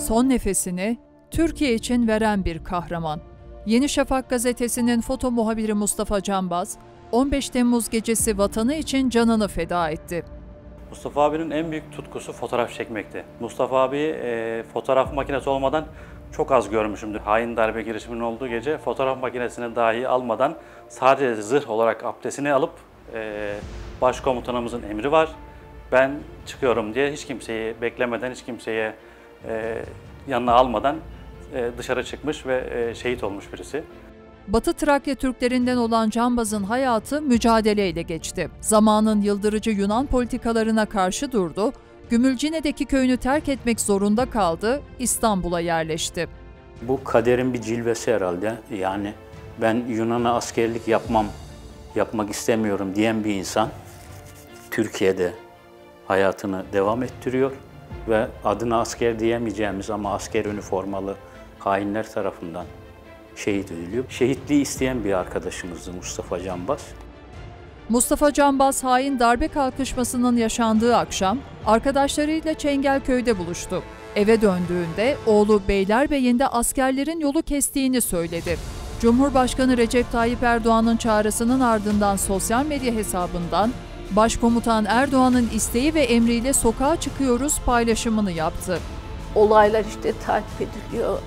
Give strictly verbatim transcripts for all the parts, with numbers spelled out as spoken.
son nefesini Türkiye için veren bir kahraman. Yeni Şafak gazetesinin foto muhabiri Mustafa Canbaz, on beş Temmuz gecesi vatanı için canını feda etti. Mustafa abinin en büyük tutkusu fotoğraf çekmekti. Mustafa abi e, fotoğraf makinesi olmadan çok az görmüşümdür. Hain darbe girişiminin olduğu gece fotoğraf makinesini dahi almadan sadece zırh olarak abdestini alıp e, başkomutanımızın emri var, ben çıkıyorum diye hiç kimseyi beklemeden, hiç kimseye e, yanına almadan e, dışarı çıkmış ve e, şehit olmuş birisi. Batı Trakya Türklerinden olan Canbaz'ın hayatı mücadeleyle geçti. Zamanın yıldırıcı Yunan politikalarına karşı durdu, Gümülcine'deki köyünü terk etmek zorunda kaldı, İstanbul'a yerleşti. Bu kaderin bir cilvesi herhalde. Yani ben Yunan'a askerlik yapmam, yapmak istemiyorum diyen bir insan Türkiye'de hayatını devam ettiriyor ve adına asker diyemeyeceğimiz ama asker üniformalı hainler tarafından şehit ediliyor. Şehitliği isteyen bir arkadaşımızdı Mustafa Canbaz. Mustafa Canbaz, hain darbe kalkışmasının yaşandığı akşam arkadaşlarıyla Çengelköy'de buluştu. Eve döndüğünde oğlu Beylerbeyi'nde askerlerin yolu kestiğini söyledi. Cumhurbaşkanı Recep Tayyip Erdoğan'ın çağrısının ardından sosyal medya hesabından Başkomutan Erdoğan'ın isteği ve emriyle sokağa çıkıyoruz paylaşımını yaptı. Olaylar işte takip ediliyor.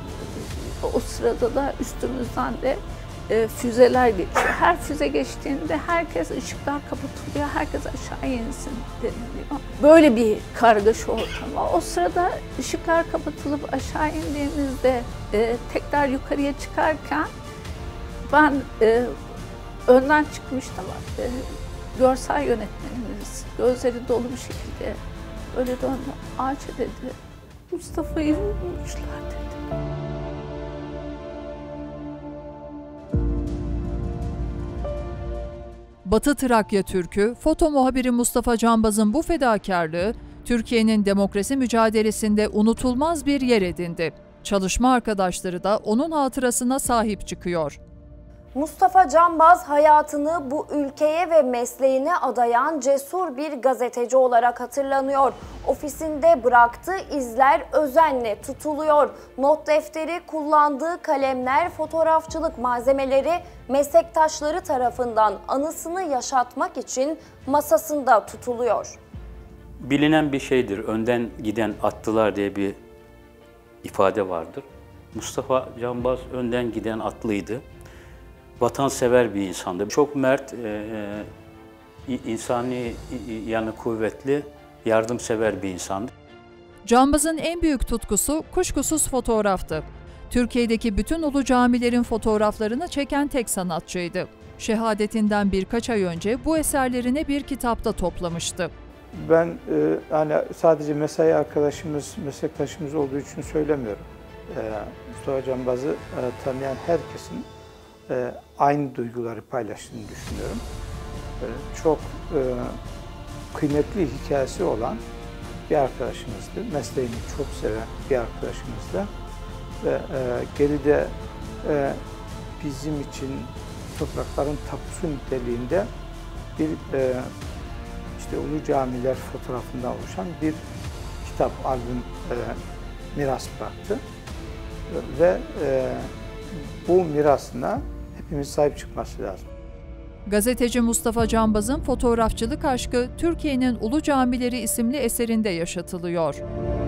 O sırada da üstümüzden de e, füzeler geçiyor. Her füze geçtiğinde herkes ışıklar kapatılıyor, herkes aşağı insin deniliyor. Böyle bir kargaşa ortamı. O sırada ışıklar kapatılıp aşağı indiğimizde e, tekrar yukarıya çıkarken ben e, önden çıkmıştım. E, görsel yönetmenimiz gözleri dolu bir şekilde öyle döndü. Ağaça dedi, Mustafa'yı vurmuşlar dedi. Batı Trakya Türk'ü, foto muhabiri Mustafa Canbaz'ın bu fedakarlığı, Türkiye'nin demokrasi mücadelesinde unutulmaz bir yer edindi. Çalışma arkadaşları da onun hatırasına sahip çıkıyor. Mustafa Canbaz hayatını bu ülkeye ve mesleğine adayan cesur bir gazeteci olarak hatırlanıyor. Ofisinde bıraktığı izler özenle tutuluyor. Not defteri, kullandığı kalemler, fotoğrafçılık malzemeleri meslektaşları tarafından anısını yaşatmak için masasında tutuluyor. Bilinen bir şeydir, önden giden atlılar diye bir ifade vardır. Mustafa Canbaz önden giden atlıydı. Vatansever bir insandı. Çok mert, e, insani yanı kuvvetli, yardımsever bir insandı. Canbaz'ın en büyük tutkusu kuşkusuz fotoğraftı. Türkiye'deki bütün ulu camilerin fotoğraflarını çeken tek sanatçıydı. Şehadetinden birkaç ay önce bu eserlerini bir kitapta toplamıştı. Ben e, hani sadece mesai arkadaşımız, meslektaşımız olduğu için söylemiyorum. E, Mustafa Canbaz'ı e, tanıyan herkesin e, aynı duyguları paylaştığını düşünüyorum. E, çok e, kıymetli hikayesi olan bir arkadaşımızdı. Mesleğini çok seven bir arkadaşımızdı. Ve e, geride e, bizim için toprakların tapusu niteliğinde bir e, işte Ulu Camiler fotoğrafından oluşan bir kitap, albüm e, miras bıraktı. E, ve e, bu mirasına hepimiz sahip çıkması lazım. Gazeteci Mustafa Canbaz'ın fotoğrafçılık aşkı Türkiye'nin Ulu Camileri isimli eserinde yaşatılıyor.